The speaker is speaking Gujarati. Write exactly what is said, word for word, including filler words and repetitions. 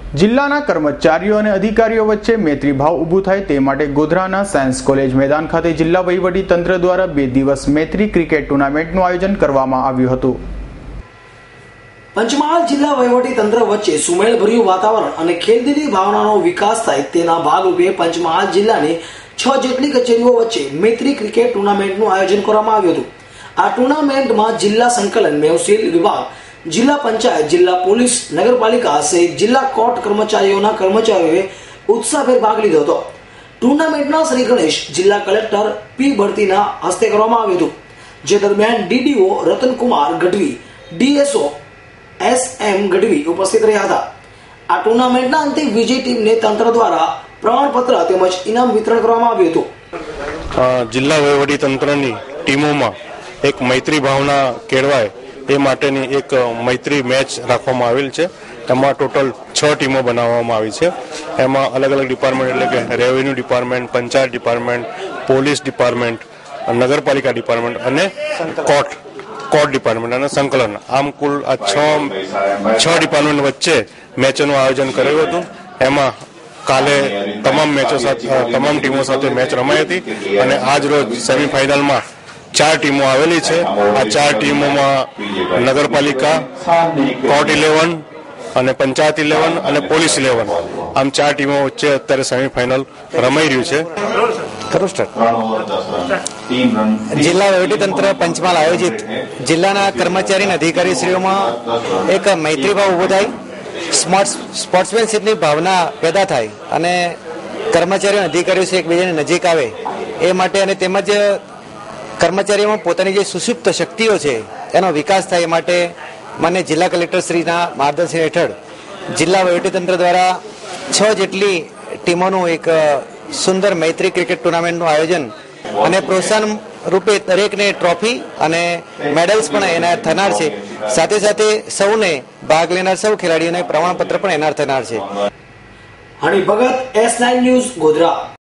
જિલ્લાના કર્મચારીઓ અને અધિકારીઓ વચ્ચે મૈત્રી ભાવ ઊભું થાય તે માટે ગોધરાના સાયન્સ કોલેજ મેદાન ખાતે જિલ્લા વહીવટી તંત્ર દ્વારા બે દિવસ મૈત્રી ક્રિકેટ ટુર્નામેન્ટનું આયોજન કરવામાં આવ્યું હતું। પંચમહાલ જિલ્લા વહીવટી તંત્ર વચ્ચે સુમેળભર્યું વાતાવરણ અને ખેલદિલી ભાવનાનો વિકાસ થાય તેના ભાગરૂપે પંચમહાલ જિલ્લાની છ જેટલી કચેરીઓ વચ્ચે મૈત્રી ક્રિકેટ ટુર્નામેન્ટનું આયોજન કરવામાં આવ્યું હતું। આ ટુર્નામેન્ટમાં જિલ્લા સંકલન મહેસૂલ વિભાગ, જિલ્લા પંચાયત, જિલ્લા પોલીસ, નગરપાલિકા સહિત જિલ્લા કોર્ટ કર્મચારીઓના કર્મચારીઓએ ઉત્સાહભેર ભાગ લીધો હતો। ટુર્નામેન્ટના શ્રી ગણેશ જિલ્લા કલેક્ટર પી ભરતીના હસ્તે કરવામાં આવ્યું હતું, જે દરમિયાન DDO Ratankumar Gadhvi, DSO S M Gadhvi ઉપસ્થિત રહ્યા હતા। આ ટુર્નામેન્ટના અંતે વિજય ટીમને તંત્ર દ્વારા પ્રમાણપત્ર તેમજ ઇનામ વિતરણ કરવામાં આવ્યું હતું। જિલ્લા વહીવટી તંત્રની ટીમોમાં એક મૈત્રી ભાવના કેળવાય એ માટેની એક મૈત્રી મેચ રાખવામાં આવેલ છે। એમાં ટોટલ છ ટીમો બનાવવામાં આવી છે। એમાં અલગ અલગ ડિપાર્ટમેન્ટ એટલે કે revenue department, panchayat department, police department, નગરપાલિકા ડિપાર્ટમેન્ટ અને કોર્ટ કોર્ટ ડિપાર્ટમેન્ટ અને સંકલન, આમ કુલ આ છ છ ડિપાર્ટમેન્ટ વચ્ચે મેચોનું આયોજન કરેલું હતું। એમાં કાલે તમામ મેચો સાથે તમામ ટીમો સાથે મેચ રમાઈ હતી અને આજ રોજ સેમીફાઇનલમાં ચાર ટીમો આવેલી છે। આ ચાર ટીમોમાં નગરપાલિકા, કોર્ટ ઇલેવન અને પંચાયત ઇલેવન અને પોલીસ ઇલેવન, આમ ચાર ટીમો વચ્ચે અત્યારે સેમીફાઇનલ રમાઈ રહ્યું છે। જિલ્લા વહીવટીતંત્ર પંચમહાલ આયોજિત જિલ્લાના કર્મચારી અને અધિકારીશ્રીઓમાં એક મૈત્રી ભાવ ઉભો થાય, સ્પોર્ટ્સમેનશીપની ભાવના પેદા થાય અને કર્મચારીઓ અને અધિકારીઓ એકબીજાની નજીક આવે એ માટે અને તેમજ કર્મચારીઓમાં પોતાની જે સુષુપ્ત શક્તિઓ છે એનો વિકાસ થાય એ માટે માન્ય જિલ્લા કલેક્ટરશ્રીના માર્ગદર્શન હેઠળ જિલ્લા વહીવટીતંત્ર દ્વારા છ જેટલી ટીમોનું એક સુંદર મૈત્રી ક્રિકેટ ટુર્નામેન્ટનું આયોજન અને પ્રોત્સાહન રૂપે દરેકને ટ્રોફી અને મેડલ્સ પણ એનાયત થનાર છે। સાથે સાથે સૌને ભાગ લેનાર સૌ ખેલાડીઓને પ્રમાણપત્ર પણ એનાયત થનાર છે। Honey Bhagat, S nine news, Godhra.